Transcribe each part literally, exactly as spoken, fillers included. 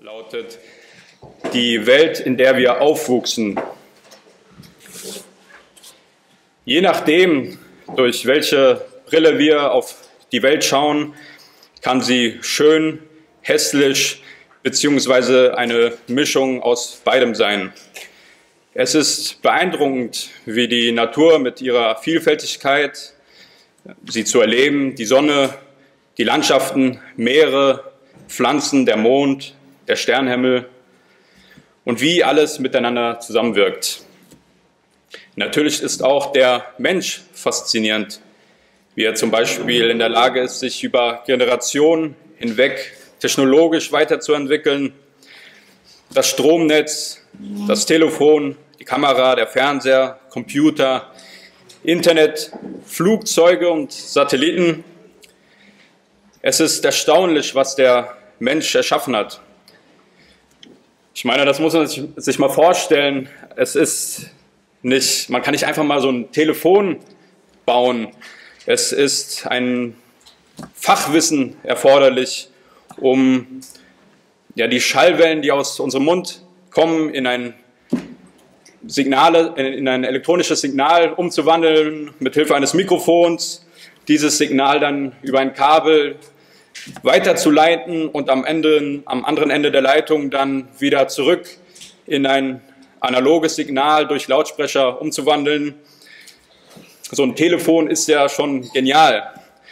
lautet die Welt, in der wir aufwuchsen. Je nachdem, durch welche Brille wir auf die Welt schauen, kann sie schön, hässlich bzw. eine Mischung aus beidem sein. Es ist beeindruckend, wie die Natur mit ihrer Vielfältigkeit, sie zu erleben, die Sonne, die Landschaften, Meere, Pflanzen, der Mond, der Sternenhimmel und wie alles miteinander zusammenwirkt. Natürlich ist auch der Mensch faszinierend, wie er zum Beispiel in der Lage ist, sich über Generationen hinweg technologisch weiterzuentwickeln. Das Stromnetz, das Telefon, die Kamera, der Fernseher, Computer, Internet, Flugzeuge und Satelliten. Es ist erstaunlich, was der Mensch erschaffen hat. Ich meine, das muss man sich mal vorstellen. Es ist nicht, man kann nicht einfach mal so ein Telefon bauen. Es ist ein Fachwissen erforderlich, um ja, die Schallwellen, die aus unserem Mund kommen, in ein Signale, in ein elektronisches Signal umzuwandeln, mit Hilfe eines Mikrofons, dieses Signal dann über ein Kabel weiterzuleiten und am Ende, am anderen Ende der Leitung dann wieder zurück in ein analoges Signal durch Lautsprecher umzuwandeln. So ein Telefon ist ja schon genial.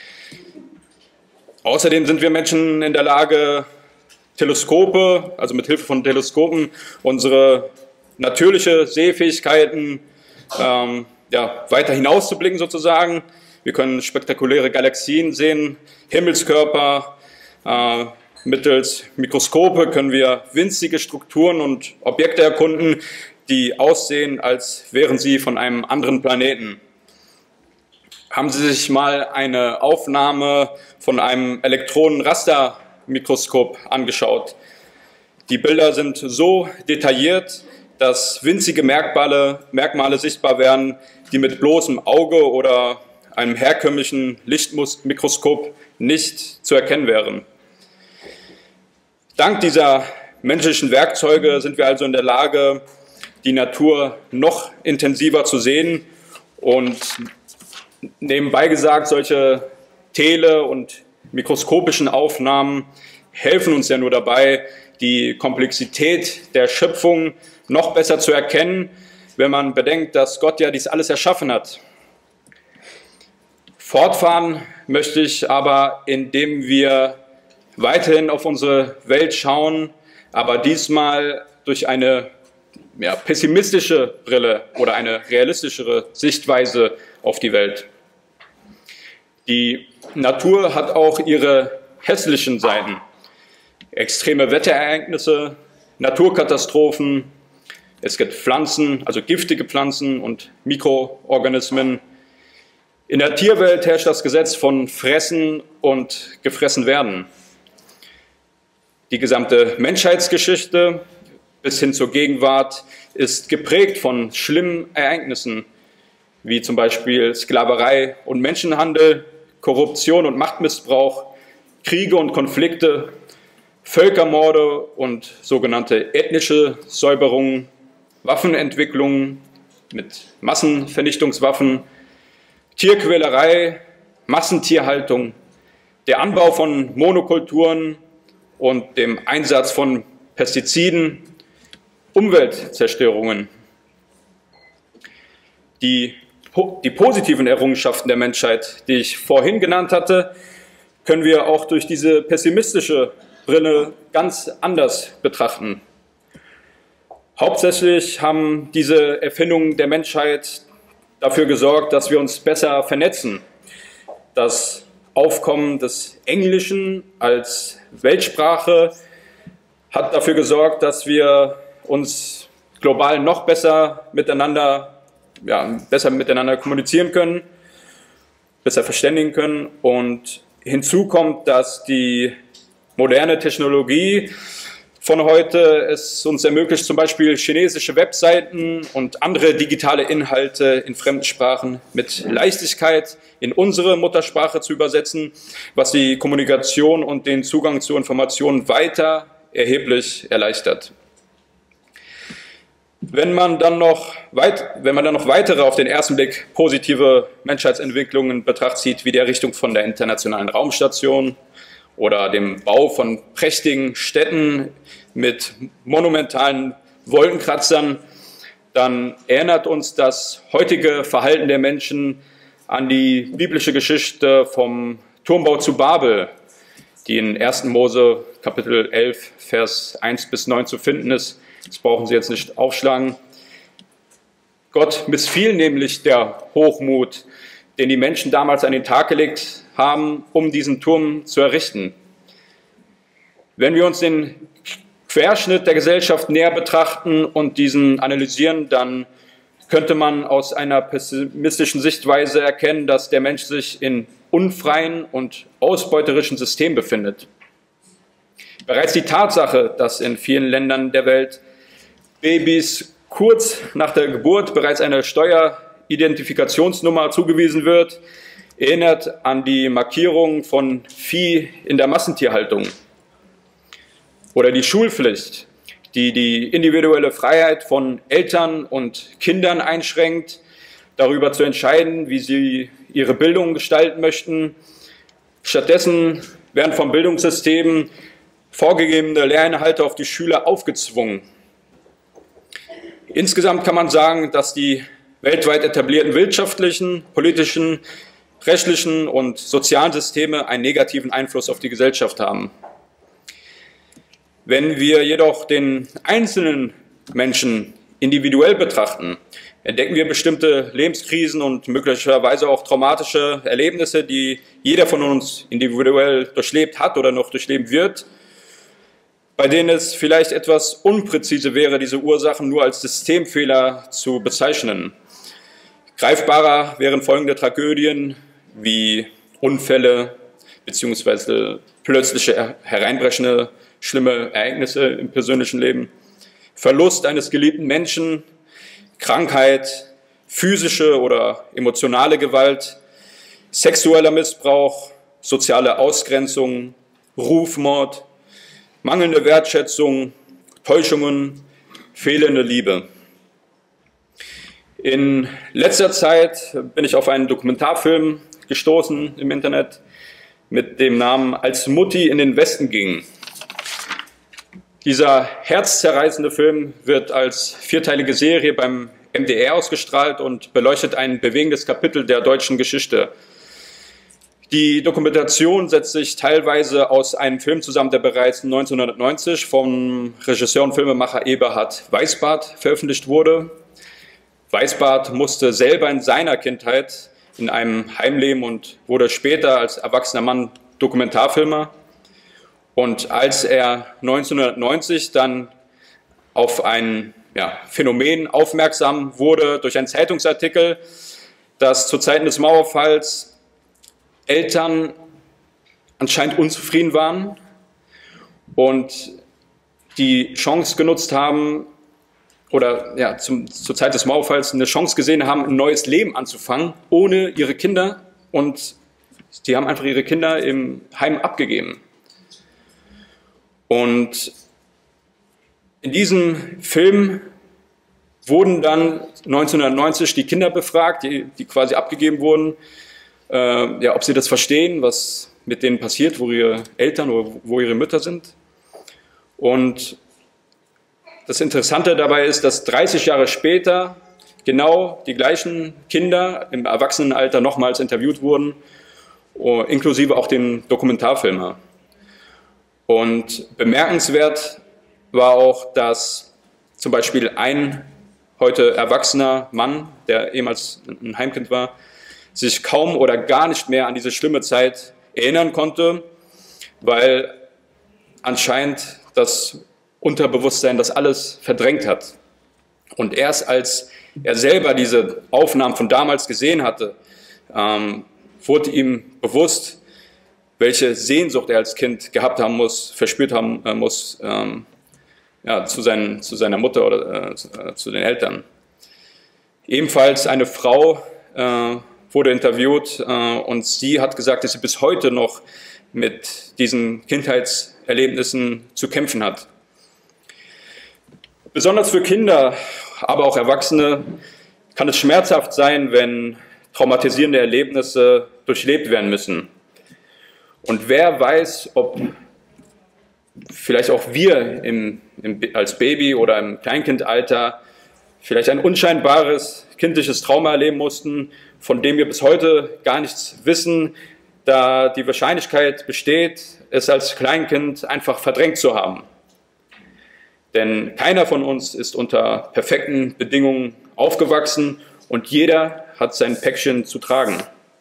Außerdem sind wir Menschen in der Lage, Teleskope, also mit Hilfe von Teleskopen, unsere natürliche Sehfähigkeiten ähm, ja, weiter hinauszublicken sozusagen. Wir können spektakuläre Galaxien sehen, Himmelskörper. Äh, mittels Mikroskope können wir winzige Strukturen und Objekte erkunden, die aussehen, als wären sie von einem anderen Planeten. Haben Sie sich mal eine Aufnahme von einem Elektronenrastermikroskop angeschaut? Die Bilder sind so detailliert, dass winzige Merkmale, Merkmale sichtbar werden, die mit bloßem Auge oder einem herkömmlichen Lichtmikroskop nicht zu erkennen wären. Dank dieser menschlichen Werkzeuge sind wir also in der Lage, die Natur noch intensiver zu sehen. Und nebenbei gesagt, solche tele- und mikroskopischen Aufnahmen helfen uns ja nur dabei, die Komplexität der Schöpfung noch besser zu erkennen, wenn man bedenkt, dass Gott ja dies alles erschaffen hat. Fortfahren möchte ich aber, indem wir weiterhin auf unsere Welt schauen, aber diesmal durch eine ja, pessimistische Brille oder eine realistischere Sichtweise auf die Welt. Die Natur hat auch ihre hässlichen Seiten. Extreme Wetterereignisse, Naturkatastrophen, es gibt Pflanzen, also giftige Pflanzen und Mikroorganismen. In der Tierwelt herrscht das Gesetz von Fressen und gefressen werden. Die gesamte Menschheitsgeschichte bis hin zur Gegenwart ist geprägt von schlimmen Ereignissen, wie zum Beispiel Sklaverei und Menschenhandel, Korruption und Machtmissbrauch, Kriege und Konflikte, Völkermorde und sogenannte ethnische Säuberungen, Waffenentwicklung mit Massenvernichtungswaffen, Tierquälerei, Massentierhaltung, der Anbau von Monokulturen und dem Einsatz von Pestiziden, Umweltzerstörungen. Die, die positiven Errungenschaften der Menschheit, die ich vorhin genannt hatte, können wir auch durch diese pessimistische Brille ganz anders betrachten. Hauptsächlich haben diese Erfindungen der Menschheit dafür gesorgt, dass wir uns besser vernetzen. Das Aufkommen des Englischen als Weltsprache hat dafür gesorgt, dass wir uns global noch besser miteinander, ja, besser miteinander kommunizieren können, besser verständigen können. Und hinzu kommt, dass die moderne Technologie von heute es uns ermöglicht, zum Beispiel chinesische Webseiten und andere digitale Inhalte in Fremdsprachen mit Leichtigkeit in unsere Muttersprache zu übersetzen, was die Kommunikation und den Zugang zu Informationen weiter erheblich erleichtert. Wenn man dann noch, weit, wenn man dann noch weitere auf den ersten Blick positive Menschheitsentwicklungen in Betracht zieht, wie die Errichtung von der Internationalen Raumstation oder dem Bau von prächtigen Städten mit monumentalen Wolkenkratzern, dann erinnert uns das heutige Verhalten der Menschen an die biblische Geschichte vom Turmbau zu Babel, die in ersten Mose Kapitel elf, Vers eins bis neun zu finden ist. Das brauchen Sie jetzt nicht aufschlagen. Gott missfiel nämlich der Hochmut, den die Menschen damals an den Tag gelegt haben, um diesen Turm zu errichten. Wenn wir uns den Querschnitt der Gesellschaft näher betrachten und diesen analysieren, dann könnte man aus einer pessimistischen Sichtweise erkennen, dass der Mensch sich in unfreien und ausbeuterischen Systemen befindet. Bereits die Tatsache, dass in vielen Ländern der Welt Babys kurz nach der Geburt bereits eine Steueridentifikationsnummer zugewiesen wird, erinnert an die Markierung von Vieh in der Massentierhaltung. Oder die Schulpflicht, die die individuelle Freiheit von Eltern und Kindern einschränkt, darüber zu entscheiden, wie sie ihre Bildung gestalten möchten. Stattdessen werden vom Bildungssystem vorgegebene Lerninhalte auf die Schüler aufgezwungen. Insgesamt kann man sagen, dass die weltweit etablierten wirtschaftlichen, politischen, rechtlichen und sozialen Systeme einen negativen Einfluss auf die Gesellschaft haben. Wenn wir jedoch den einzelnen Menschen individuell betrachten, entdecken wir bestimmte Lebenskrisen und möglicherweise auch traumatische Erlebnisse, die jeder von uns individuell durchlebt hat oder noch durchleben wird, bei denen es vielleicht etwas unpräzise wäre, diese Ursachen nur als Systemfehler zu bezeichnen. Greifbarer wären folgende Tragödien wie Unfälle bzw. plötzliche hereinbrechende schlimme Ereignisse im persönlichen Leben, Verlust eines geliebten Menschen, Krankheit, physische oder emotionale Gewalt, sexueller Missbrauch, soziale Ausgrenzung, Rufmord, mangelnde Wertschätzung, Täuschungen, fehlende Liebe. In letzter Zeit bin ich auf einen Dokumentarfilm gestoßen im Internet mit dem Namen Als Mutti in den Westen ging. Dieser herzzerreißende Film wird als vierteilige Serie beim M D R ausgestrahlt und beleuchtet ein bewegendes Kapitel der deutschen Geschichte. Die Dokumentation setzt sich teilweise aus einem Film zusammen, der bereits neunzehnhundertneunzig vom Regisseur und Filmemacher Eberhard Weisbart veröffentlicht wurde. Weisbart musste selber in seiner Kindheit in einem Heim leben und wurde später als erwachsener Mann Dokumentarfilmer. Und als er neunzehnhundertneunzig dann auf ein ja, Phänomen aufmerksam wurde durch einen Zeitungsartikel, dass zu Zeiten des Mauerfalls Eltern anscheinend unzufrieden waren und die Chance genutzt haben, oder ja, zum, zur Zeit des Mauerfalls eine Chance gesehen haben, ein neues Leben anzufangen, ohne ihre Kinder, und die haben einfach ihre Kinder im Heim abgegeben. Und in diesem Film wurden dann neunzehnhundertneunzig die Kinder befragt, die, die quasi abgegeben wurden, äh, ja, ob sie das verstehen, was mit denen passiert, wo ihre Eltern oder wo ihre Mütter sind. Und das Interessante dabei ist, dass dreißig Jahre später genau die gleichen Kinder im Erwachsenenalter nochmals interviewt wurden, inklusive auch den Dokumentarfilmer. Und bemerkenswert war auch, dass zum Beispiel ein heute erwachsener Mann, der ehemals ein Heimkind war, sich kaum oder gar nicht mehr an diese schlimme Zeit erinnern konnte, weil anscheinend das Unterbewusstsein das alles verdrängt hat. Und erst als er selber diese Aufnahmen von damals gesehen hatte, ähm, wurde ihm bewusst, welche Sehnsucht er als Kind gehabt haben muss, verspürt haben äh, muss ähm, ja, zu, seinen, zu seiner Mutter oder äh, zu, äh, zu den Eltern. Ebenfalls eine Frau äh, wurde interviewt äh, und sie hat gesagt, dass sie bis heute noch mit diesen Kindheitserlebnissen zu kämpfen hat. Besonders für Kinder, aber auch Erwachsene kann es schmerzhaft sein, wenn traumatisierende Erlebnisse durchlebt werden müssen. Und wer weiß, ob vielleicht auch wir im, im, als Baby oder im Kleinkindalter vielleicht ein unscheinbares kindliches Trauma erleben mussten, von dem wir bis heute gar nichts wissen, da die Wahrscheinlichkeit besteht, es als Kleinkind einfach verdrängt zu haben. Denn keiner von uns ist unter perfekten Bedingungen aufgewachsen und jeder hat sein Päckchen zu tragen.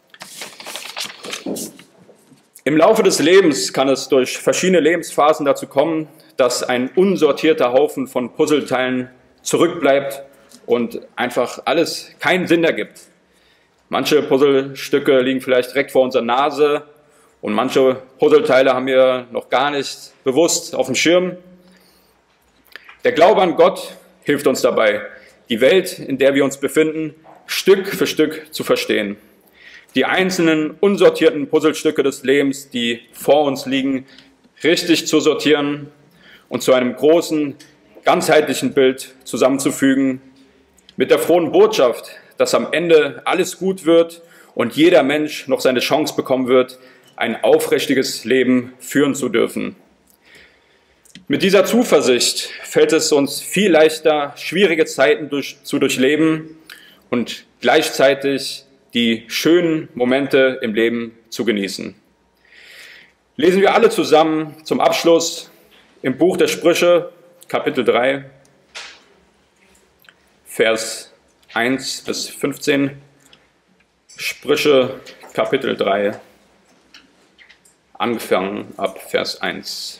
Im Laufe des Lebens kann es durch verschiedene Lebensphasen dazu kommen, dass ein unsortierter Haufen von Puzzleteilen zurückbleibt und einfach alles keinen Sinn ergibt. Manche Puzzlestücke liegen vielleicht direkt vor unserer Nase und manche Puzzleteile haben wir noch gar nicht bewusst auf dem Schirm. Der Glaube an Gott hilft uns dabei, die Welt, in der wir uns befinden, Stück für Stück zu verstehen. Die einzelnen unsortierten Puzzlestücke des Lebens, die vor uns liegen, richtig zu sortieren und zu einem großen, ganzheitlichen Bild zusammenzufügen, mit der frohen Botschaft, dass am Ende alles gut wird und jeder Mensch noch seine Chance bekommen wird, ein aufrichtiges Leben führen zu dürfen. Mit dieser Zuversicht fällt es uns viel leichter, schwierige Zeiten durch, zu durchleben und gleichzeitig die schönen Momente im Leben zu genießen. Lesen wir alle zusammen zum Abschluss im Buch der Sprüche, Kapitel drei, Vers eins bis fünfzehn. Sprüche, Kapitel drei, angefangen ab Vers eins.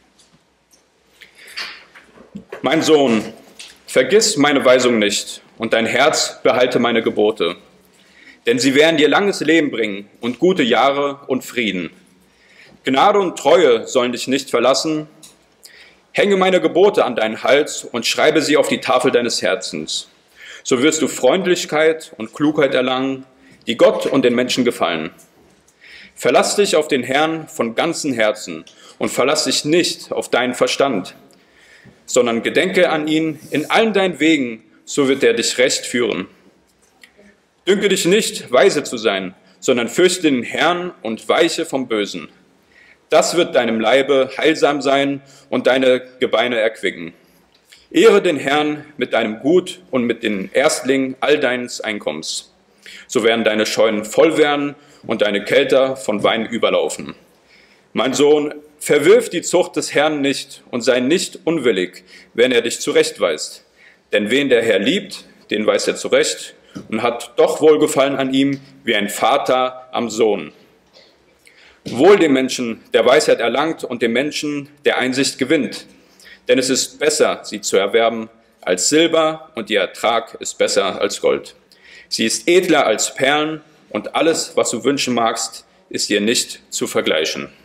Mein Sohn, vergiss meine Weisung nicht und dein Herz behalte meine Gebote. Denn sie werden dir langes Leben bringen und gute Jahre und Frieden. Gnade und Treue sollen dich nicht verlassen. Hänge meine Gebote an deinen Hals und schreibe sie auf die Tafel deines Herzens. So wirst du Freundlichkeit und Klugheit erlangen, die Gott und den Menschen gefallen. Verlass dich auf den Herrn von ganzem Herzen und verlass dich nicht auf deinen Verstand, sondern gedenke an ihn in allen deinen Wegen, so wird er dich recht führen. Dünke dich nicht, weise zu sein, sondern fürchte den Herrn und weiche vom Bösen. Das wird deinem Leibe heilsam sein und deine Gebeine erquicken. Ehre den Herrn mit deinem Gut und mit den Erstlingen all deines Einkommens. So werden deine Scheunen voll werden und deine Kelter von Wein überlaufen. Mein Sohn, verwirf die Zucht des Herrn nicht und sei nicht unwillig, wenn er dich zurechtweist. Denn wen der Herr liebt, den weist er zurecht und hat doch Wohlgefallen an ihm wie ein Vater am Sohn. Wohl dem Menschen, der Weisheit erlangt und dem Menschen, der Einsicht gewinnt. Denn es ist besser, sie zu erwerben, als Silber und ihr Ertrag ist besser als Gold. Sie ist edler als Perlen und alles, was du wünschen magst, ist ihr nicht zu vergleichen.